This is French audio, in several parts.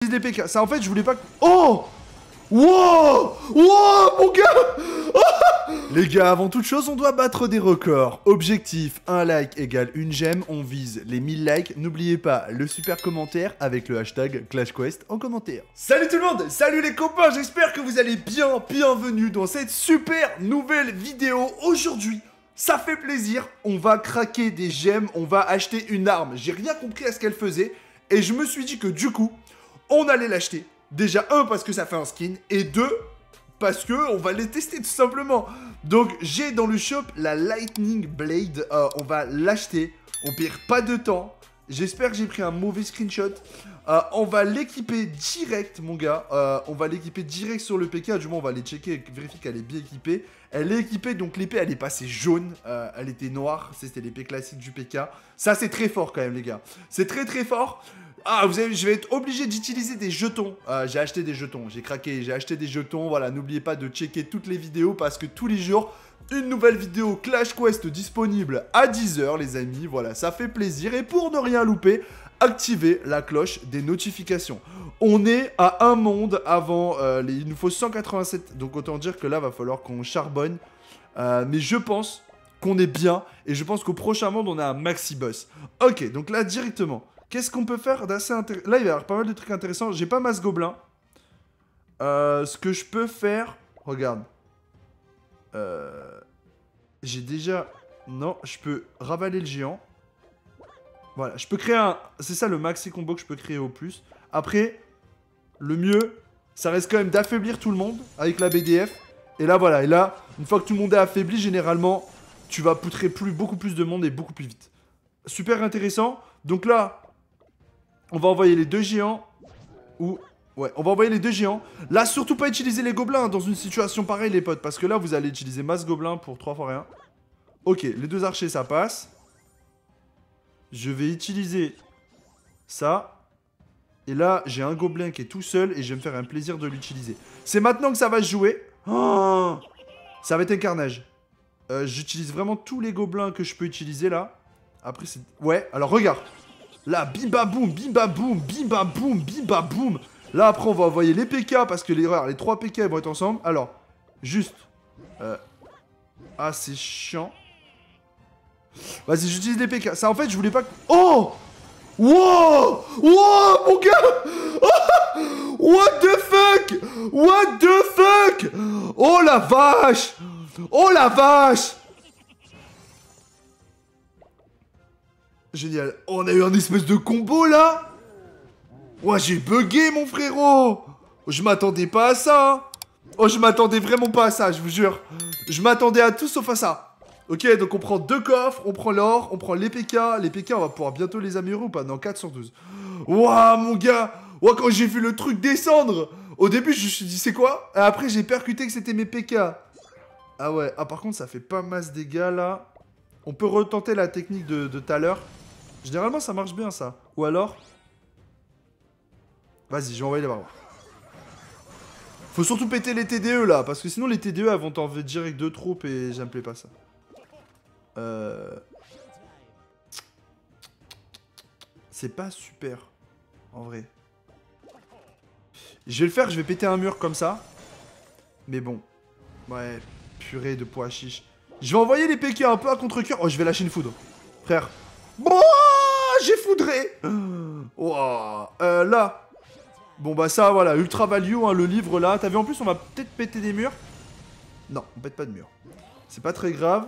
j'utilise les PK. Ça, en fait, je voulais pas... Oh! Wow! Wow, mon gars! Oh! Les gars, avant toute chose, on doit battre des records. Objectif, 1 like égale une gemme. On vise les 1000 likes. N'oubliez pas le super commentaire avec le hashtag ClashQuest en commentaire. Salut tout le monde! Salut les copains! J'espère que vous allez bien. Bienvenue dans cette super nouvelle vidéo. Aujourd'hui, ça fait plaisir. On va craquer des gemmes. On va acheter une arme. J'ai rien compris à ce qu'elle faisait. Et je me suis dit que du coup, on allait l'acheter. Déjà, 1, parce que ça fait un skin, et 2, parce que on va les tester tout simplement. Donc, j'ai dans le shop la Lightning Blade, on va l'acheter, on perd pas de temps. J'espère que j'ai pris un mauvais screenshot. On va l'équiper direct, mon gars. On va l'équiper direct sur le PK, du moins on va aller checker, vérifier qu'elle est bien équipée. Elle est équipée, donc l'épée, elle est passée jaune, elle était noire, c'était l'épée classique du PK. Ça, c'est très fort quand même, les gars. C'est très très fort. Ah, vous savez, je vais être obligé d'utiliser des jetons. J'ai acheté des jetons, j'ai craqué, j'ai acheté des jetons. Voilà, n'oubliez pas de checker toutes les vidéos parce que tous les jours, une nouvelle vidéo Clash Quest disponible à 10 h, les amis. Voilà, ça fait plaisir. Et pour ne rien louper, activez la cloche des notifications. On est à un monde avant, il nous faut 187. Donc autant dire que là, va falloir qu'on charbonne. Mais je pense qu'on est bien. Et je pense qu'au prochain monde, on a un maxi boss. Ok, donc là, directement. Qu'est-ce qu'on peut faire d'assez intéressant? Là, il va y avoir pas mal de trucs intéressants. J'ai pas masse gobelin. Ce que je peux faire... Regarde. J'ai déjà... Non, je peux ravaler le géant. Voilà, je peux créer un... C'est ça le maxi combo que je peux créer au plus. Après, le mieux, ça reste quand même d'affaiblir tout le monde avec la BDF. Et là, voilà. Et là, une fois que tout le monde est affaibli, généralement, tu vas poutrer beaucoup plus de monde et beaucoup plus vite. Super intéressant. Donc là... On va envoyer les 2 géants. Ou... Ouais, on va envoyer les 2 géants. Là, surtout pas utiliser les gobelins dans une situation pareille, les potes. Parce que là, vous allez utiliser masse gobelin pour 3 fois rien. Ok, les 2 archers, ça passe. Je vais utiliser ça. Et là, j'ai un gobelin qui est tout seul. Et je vais me faire un plaisir de l'utiliser. C'est maintenant que ça va se jouer. Oh, ça va être un carnage. J'utilise vraiment tous les gobelins que je peux utiliser, là. Après, c'est... Ouais, alors regarde. Là, bim bam boum, bim bam boum, bim bam boum, bim bam boum. Là, après, on va envoyer les PK parce que les 3 PK ils vont être ensemble. Alors, juste. Ah, c'est chiant. Vas-y, j'utilise les PK. Ça, en fait, je voulais pas... Oh! Wow! Wow, mon gars! Oh! What the fuck? What the fuck? Oh la vache! Oh la vache! Génial. Oh, on a eu un espèce de combo, là. Ouais, j'ai bugué, mon frérot. Je m'attendais pas à ça, hein. Oh, je m'attendais vraiment pas à ça, je vous jure. Je m'attendais à tout sauf à ça. Ok, donc on prend 2 coffres, on prend l'or, on prend les PK. Les PK, on va pouvoir bientôt les améliorer ou pas? Non, 4 sur 12. Ouah, mon gars. Ouah, quand j'ai vu le truc descendre, au début, je me suis dit, c'est quoi? Et après, j'ai percuté que c'était mes PK. Ah ouais, ah par contre, ça fait pas masse dégâts, là. On peut retenter la technique de tout à l'heure. Généralement, ça marche bien, ça. Ou alors... Vas-y, je vais envoyer les barbares. Faut surtout péter les TDE, là. Parce que sinon, les TDE, elles vont t'enlever direct 2 troupes et j'aime pas ça. C'est pas super. En vrai. Je vais le faire, je vais péter un mur comme ça. Mais bon. Ouais, purée de pois chiche. Je vais envoyer les PK un peu à contre-cœur. Oh, je vais lâcher une foudre. Frère. Bon, j'ai foudré. Wow. Là. Bon, bah ça, voilà. Ultra value, hein, le livre, là. T'as vu, en plus, on va peut-être péter des murs. Non, on pète pas de murs. C'est pas très grave.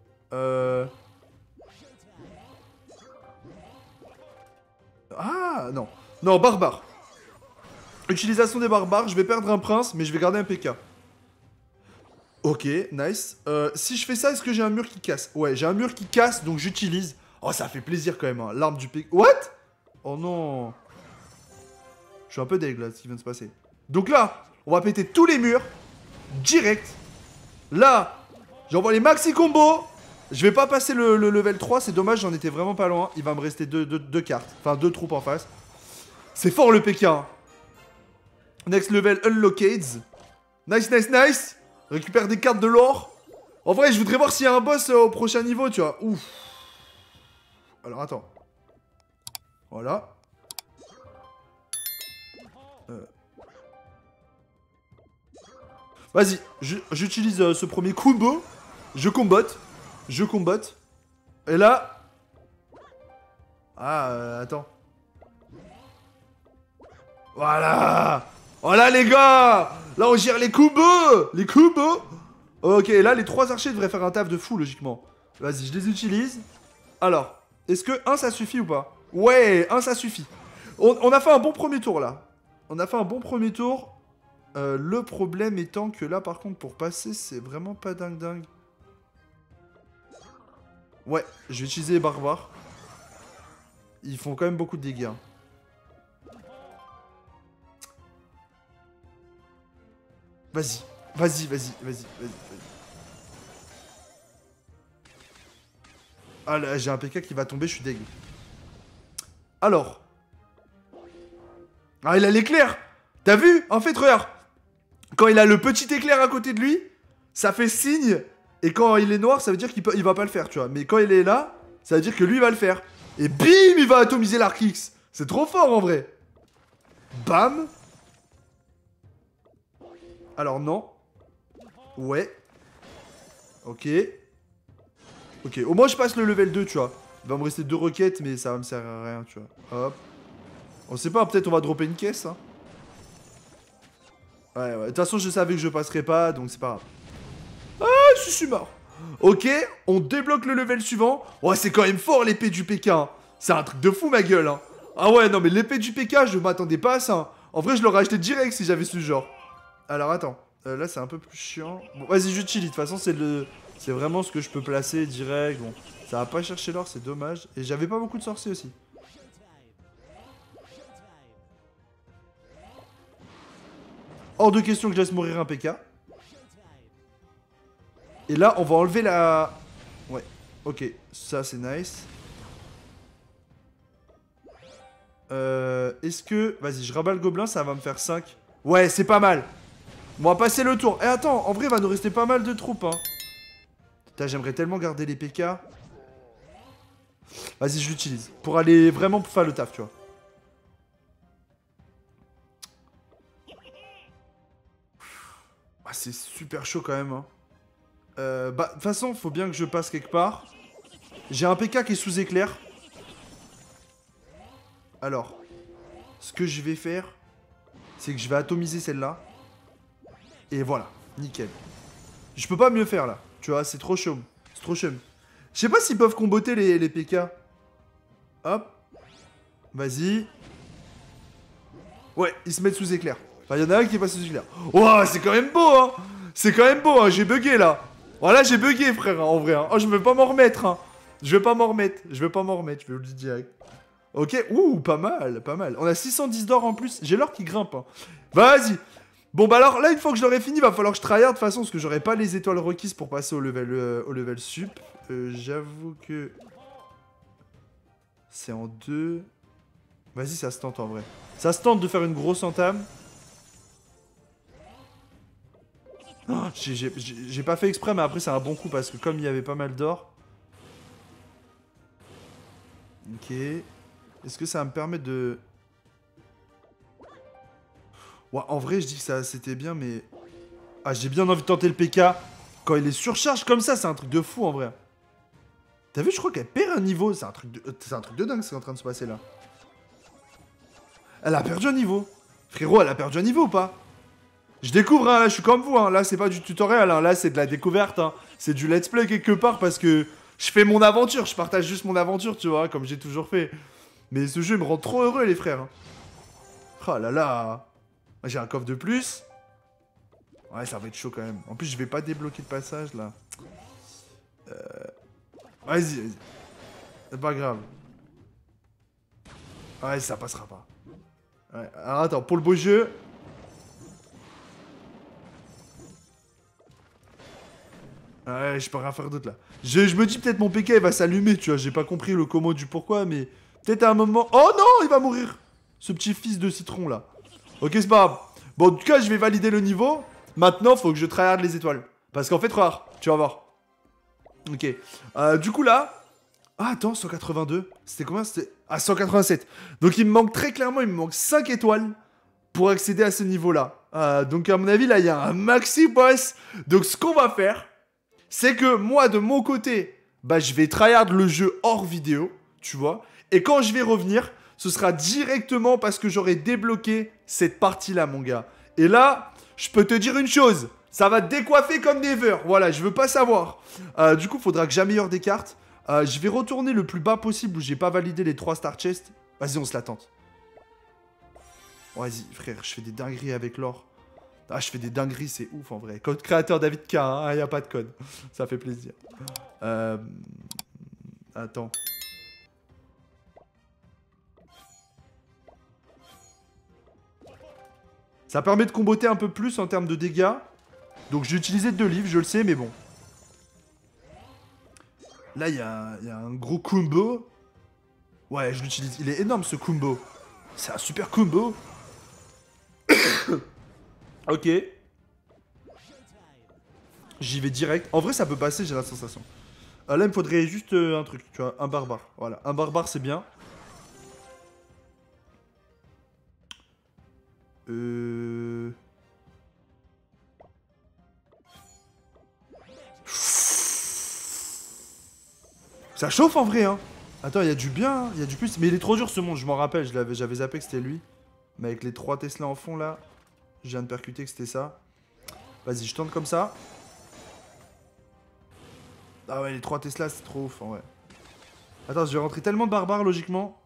Ah, non. Non, barbare. Utilisation des barbares. Je vais perdre un prince, mais je vais garder un PK. Ok, nice. Si je fais ça, est-ce que j'ai un mur qui casse? Ouais, j'ai un mur qui casse, donc j'utilise. Oh, ça fait plaisir quand même, hein. L'arme du PK. What? Oh non. Je suis un peu deg, là, ce qui vient de se passer. Donc là, on va péter tous les murs. Direct. Là, j'envoie les maxi combos. Je vais pas passer le level 3, c'est dommage, j'en étais vraiment pas loin. Il va me rester deux cartes. Enfin, 2 troupes en face. C'est fort, le PK. Next level unlocked. Nice, nice, nice. Récupère des cartes de l'or. En vrai, je voudrais voir s'il y a un boss au prochain niveau, tu vois. Ouf. Alors, attends. Voilà. Vas-y, j'utilise ce premier combo. Je combotte. Je combotte. Et là... Ah, attends. Voilà. Voilà les gars. Là on gère les combos. Les combos. Ok, là les 3 archers devraient faire un taf de fou logiquement. Vas-y, je les utilise. Alors, est-ce que 1 ça suffit ou pas? Ouais, 1 ça suffit. On a fait un bon premier tour là. On a fait un bon premier tour. Le problème étant que là par contre pour passer c'est vraiment pas dingue. Ouais, je vais utiliser les barbares. Ils font quand même beaucoup de dégâts. Vas-y, vas-y. Ah là, j'ai un PK qui va tomber, je suis dégueu. Alors. Ah, il a l'éclair. T'as vu? En fait, regarde. Quand il a le petit éclair à côté de lui, ça fait signe. Et quand il est noir, ça veut dire qu'il va pas le faire, tu vois. Mais quand il est là, ça veut dire que lui, il va le faire. Et bim, il va atomiser l'arc X. C'est trop fort, en vrai. Bam. Alors, non. Ouais. Ok. Ok, au moins, je passe le level 2, tu vois. Il va me rester 2 requêtes, mais ça va me servir à rien, tu vois. Hop. On sait pas, peut-être on va dropper une caisse, hein. Ouais. De toute façon, je savais que je passerais pas, donc c'est pas grave. Ah, je suis mort. Ok, on débloque le level suivant. Ouais, c'est quand même fort l'épée du PK. Hein. C'est un truc de fou, ma gueule. Hein. Ah ouais, non, mais l'épée du PK, je m'attendais pas à ça. Hein. En vrai, je l'aurais acheté direct si j'avais ce genre. Alors, attends. Là, c'est un peu plus chiant. Bon, vas-y, j'utilise. De toute façon, c'est vraiment ce que je peux placer direct. Bon, ça va pas chercher l'or, c'est dommage. Et j'avais pas beaucoup de sorciers aussi. Hors de question que je laisse mourir un PK. Et là, on va enlever la... Ouais, ok, ça c'est nice. Est-ce que... Vas-y, je rabats le gobelin, ça va me faire 5. Ouais, c'est pas mal. On va passer le tour. Eh, attends, en vrai, il va nous rester pas mal de troupes, hein. Putain, j'aimerais tellement garder les PK. Vas-y, je l'utilise. Pour aller vraiment faire le taf, tu vois. Ah, c'est super chaud quand même, hein. De toute façon, faut bien que je passe quelque part. J'ai un PK qui est sous éclair. Alors, ce que je vais faire, c'est que je vais atomiser celle-là. Et voilà, nickel. Je peux pas mieux faire là. Tu vois, c'est trop chaud. C'est trop chaud. Je sais pas s'ils peuvent comboter les PK. Hop. Vas-y. Ouais, ils se mettent sous éclair. Enfin, il y en a un qui est pas sous éclair. Ouah, c'est quand même beau, hein. C'est quand même beau, hein. J'ai bugué là. Voilà, j'ai bugué, frère, hein, en vrai. Hein. Oh, je vais pas m'en remettre, hein. Je vais pas m'en remettre. Je vais vous le dire direct. Ok, ouh, pas mal, pas mal. On a 610 d'or en plus. J'ai l'or qui grimpe, hein. Vas-y. Bon, bah alors, là, une fois que je l'aurai fini, va falloir que je tryhard de toute façon, parce que j'aurai pas les étoiles requises pour passer au level sup. J'avoue que... C'est en 2. Vas-y, ça se tente en vrai. Ça se tente de faire une grosse entame. Oh, j'ai pas fait exprès, mais après, c'est un bon coup, parce que comme il y avait pas mal d'or... Ok. Est-ce que ça va me permettre de... Ouais, en vrai, je dis que ça c'était bien, mais... Ah, j'ai bien envie de tenter le PK. Quand il est surcharge comme ça, c'est un truc de fou, en vrai. T'as vu, je crois qu'elle perd un niveau. C'est un truc de dingue, ce qui est en train de se passer, là. Elle a perdu un niveau. Frérot, elle a perdu un niveau ou pas? Je découvre, hein, là, je suis comme vous, hein. Là, c'est pas du tutoriel, hein. Là, c'est de la découverte, hein. C'est du let's play quelque part, parce que... Je fais mon aventure, je partage juste mon aventure, tu vois, comme j'ai toujours fait. Mais ce jeu me rend trop heureux, les frères. Oh là là. J'ai un coffre de plus. Ouais, ça va être chaud quand même. En plus, je vais pas débloquer de passage, là. Vas-y. C'est pas grave. Ouais, ça passera pas. Ouais. Alors, attends, pour le beau jeu... Ouais, je peux rien faire d'autre là. Je me dis peut-être mon PK il va s'allumer, tu vois. J'ai pas compris le comment du pourquoi, mais peut-être à un moment. Oh non, il va mourir. Ce petit fils de citron là. Ok, c'est pas grave. Bon, en tout cas, je vais valider le niveau. Maintenant, faut que je tryhard les étoiles. Parce qu'en fait, regarde, tu vas voir. Ok. Du coup là. Ah, attends, 182. C'était combien? C'était. Ah, 187. Donc il me manque très clairement, il me manque 5 étoiles pour accéder à ce niveau-là. Donc à mon avis, là, il y a un maxi boss. Donc ce qu'on va faire, c'est que moi, de mon côté, bah, je vais tryhard le jeu hors vidéo, tu vois. Et quand je vais revenir, ce sera directement parce que j'aurai débloqué cette partie-là, mon gars. Et là, je peux te dire une chose. Ça va décoiffer comme never. Voilà, je veux pas savoir. Du coup, faudra que j'améliore des cartes. Je vais retourner le plus bas possible où j'ai pas validé les 3 star chests. Vas-y, on se la tente. Vas-y, frère, je fais des dingueries avec l'or. Ah, je fais des dingueries, c'est ouf en vrai. Code créateur David K, hein, y a pas de code. Ça fait plaisir. Attends. Ça permet de comboter un peu plus en termes de dégâts. Donc j'ai utilisé 2 livres, je le sais, mais bon. Là, il y a un gros combo. Ouais, je l'utilise. Il est énorme ce combo. C'est un super combo. Ok. J'y vais direct. En vrai, ça peut passer, j'ai la sensation. Là, il me faudrait juste un truc, tu vois, un barbare. Voilà, un barbare, c'est bien. Ça chauffe en vrai, hein. Attends, il y a du bien, il y a du plus. Mais il est trop dur ce monde, je m'en rappelle. J'avais zappé que c'était lui. Mais avec les 3 Tesla en fond là, je viens de percuter que c'était ça. Vas-y, je tente comme ça. Ah ouais, les 3 Tesla, c'est trop ouf, en vrai. Attends, je vais rentrer tellement de barbares, logiquement.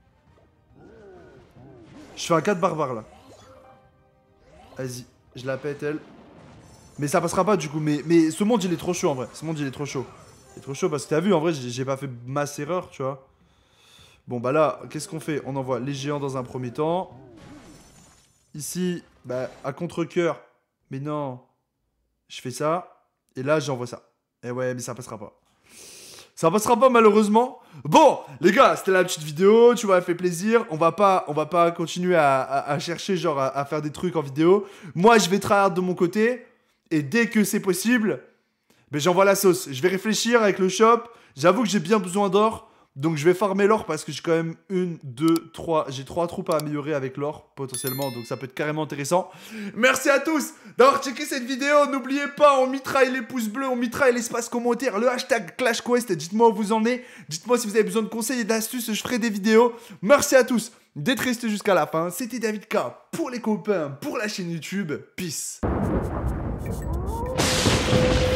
Je fais un 4 barbares, là. Vas-y, je la pète, elle. Mais ça passera pas, du coup. Mais ce monde, il est trop chaud, en vrai. Ce monde, il est trop chaud. Il est trop chaud, parce que t'as vu, en vrai, j'ai pas fait masse erreur, tu vois. Bon, bah là, qu'est-ce qu'on fait? On envoie les géants dans un premier temps. Ici, bah, à contre-cœur. Mais non. Je fais ça. Et là, j'envoie ça. Et ouais, mais ça passera pas. Ça passera pas malheureusement. Bon, les gars, c'était la petite vidéo, tu vois, elle fait plaisir. On va pas continuer à chercher, genre, à faire des trucs en vidéo. Moi, je vais tryhard de mon côté. Et dès que c'est possible, ben, j'envoie la sauce. Je vais réfléchir avec le shop. J'avoue que j'ai bien besoin d'or. Donc je vais farmer l'or parce que j'ai quand même 1, 2, 3. J'ai 3 troupes à améliorer avec l'or potentiellement. Donc ça peut être carrément intéressant. Merci à tous d'avoir checké cette vidéo. N'oubliez pas, on mitraille les pouces bleus, on mitraille l'espace commentaire, le hashtag ClashQuest. Dites-moi où vous en êtes. Dites-moi si vous avez besoin de conseils et d'astuces. Je ferai des vidéos. Merci à tous d'être restés jusqu'à la fin. C'était David K pour les copains, pour la chaîne YouTube. Peace.